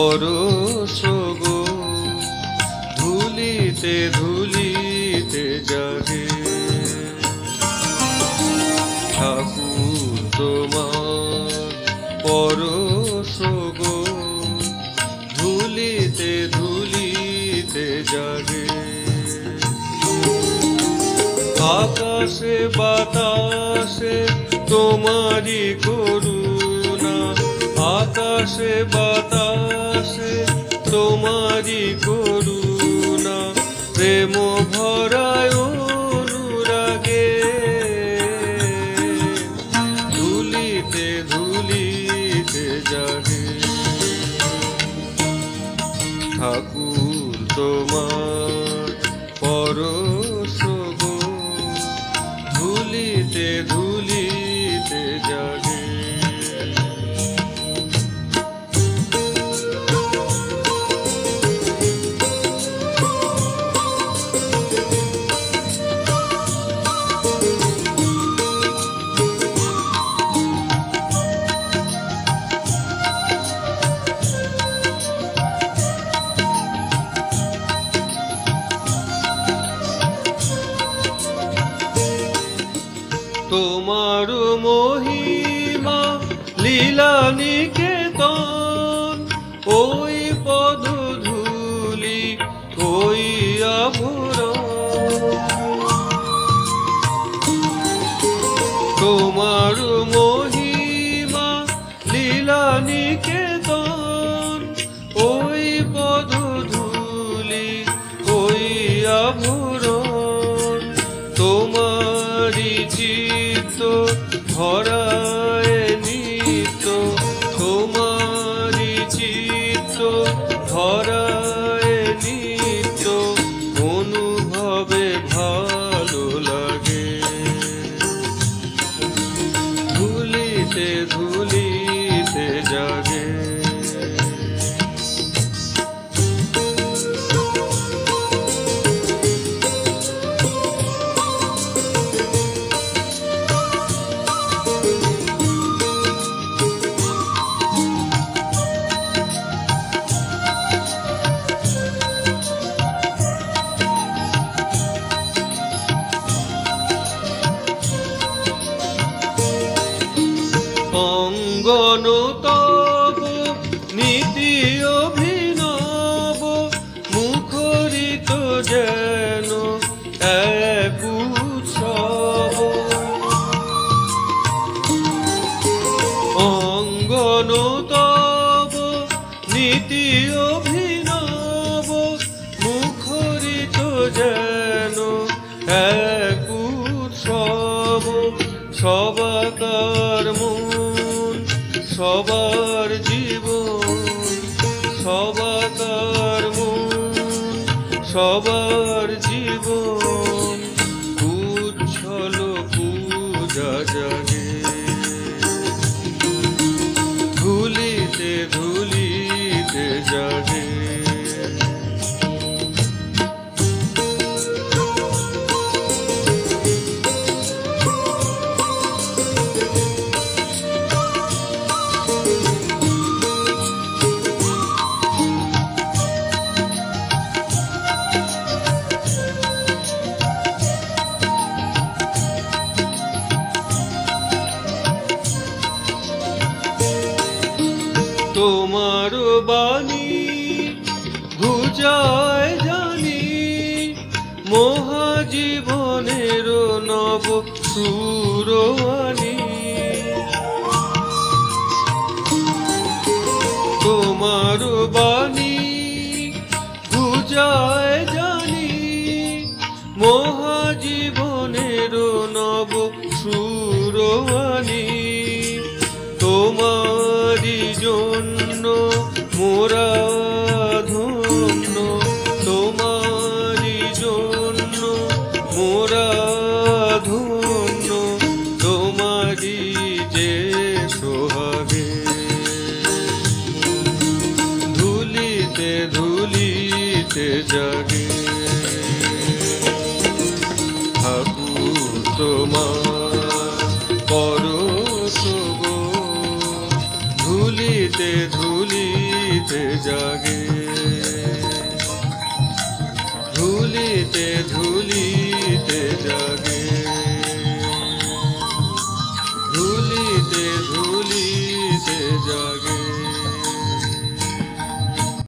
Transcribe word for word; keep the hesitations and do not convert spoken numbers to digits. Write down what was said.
পরশ গো, ধুলিতে ধুলিতে জাগে। ঠাকুর তোমার পরশ গো, ধুলিতে ধুলিতে জাগে। আকাশে বাতাসে তোমারি করুণা, আকাশে বাতাসে তোমারি করুণা, প্রেম ভরায় অনুরাগে। ধুলিতে ধুলিতে জাগে। ঠাকুর তোমার পরশ গো, ধুলিতে ধুলিতে জাগে। তোমার মহিমা লীলা নিকেতন, ওই পদধূলি ওই আভরণ। তোমার মহিমা লীলা নিকেতন, ওই পদধূলি ওই আভরণ। তোমারি চিত্ত ধরায় নিত্য, তোমারি চিত্ত ধরায় নিত্য, অনুভবে ভালো লাগে। ধুলিতে ধুলিতে জাগে। অঙ্গন তব নীতি অভিনব, মুখরিত যেন এক উৎসব। অঙ্গন তব নীতি অভিনব, মুখরিত যেন এক উৎসব। সবাকার মন সবার জীবন, সবাকার মন সবার জীবন, উচ্ছল পূজা জাগে। ধুলিতে ধুলিতে জাগে। তোমার বাণী ভুজায় জানি, মহাজীবনের নব সুরবাণী। তোমার বাণী ভুজায় জানি, মহাজীবনের নব সুরবাণী। তোমারি জন্য মোরা ধন্য, তোমারি জন্য মোরা ধন্য, তোমারি যে সোহাগে। ধুলিতে ধুলিতে জাগে। ঠাকুর তোমার পরশ গো, ধুলিতে ধুলিতে ধুলিতে জাগে ধুলিতে ধুলিতে জাগে।